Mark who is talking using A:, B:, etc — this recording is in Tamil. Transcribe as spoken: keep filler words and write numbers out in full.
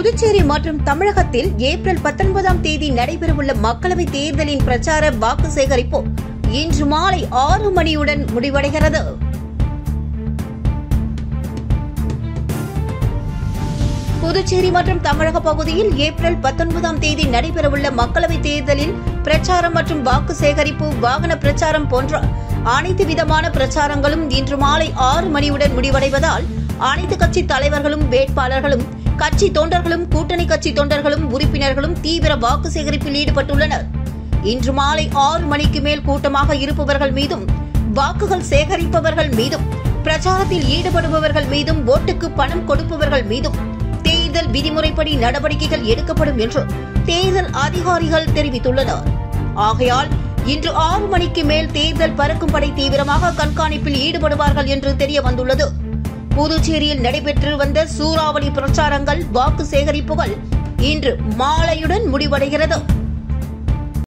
A: புதுச்சேரி மற்றும் தமிழகத்தில் ஏப்ரல் பத்தொன்பதாம் தேதி நடைபெறவுள்ள மக்களவைத் தேர்தலின் பிரச்சார வாக்கு சேகரிப்பு இன்று மாலை ஆறு மணியுடன் முடிவடைகிறது. புதுச்சேரி மற்றும் தமிழக பகுதியில் ஏப்ரல் பத்தொன்பதாம் தேதி நடைபெறவுள்ள மக்களவைத் தேர்தலில் பிரச்சாரம் மற்றும் வாக்கு சேகரிப்பு, வாகன பிரச்சாரம் போன்ற அனைத்து விதமான பிரச்சாரங்களும் இன்று மாலை ஆறு மணியுடன் முடிவடைவதால் அனைத்து கட்சி தலைவர்களும், வேட்பாளர்களும், கட்சி தொண்டர்களும், கூட்டணி கட்சி தொண்டர்களும், உறுப்பினர்களும் தீவிர வாக்கு சேகரிப்பில் ஈடுபட்டுள்ளனர். இன்று மாலை ஆறு மணிக்கு மேல் கூட்டமாக இருப்பவர்கள் மீதும், வாக்குகள் சேகரிப்பவர்கள் மீதும், பிரச்சாரத்தில் ஈடுபடுபவர்கள் மீதும், ஓட்டுக்கு பணம் கொடுப்பவர்கள் மீதும் தேர்தல் விதிமுறைப்படி நடவடிக்கைகள் எடுக்கப்படும் என்று தேர்தல் அதிகாரிகள் தெரிவித்துள்ளனர். ஆகையால் இன்று ஆறு மணிக்கு மேல் தேர்தல் பறக்கும் படை தீவிரமாக கண்காணிப்பில் ஈடுபடுவார்கள் என்று தெரிய வந்துள்ளது. புதுச்சேரியில் நடைபெற்று வந்த சூறாவளி பிரச்சாரங்கள், வாக்கு சேகரிப்புகள் இன்று மாலையுடன் முடிவடைகிறது.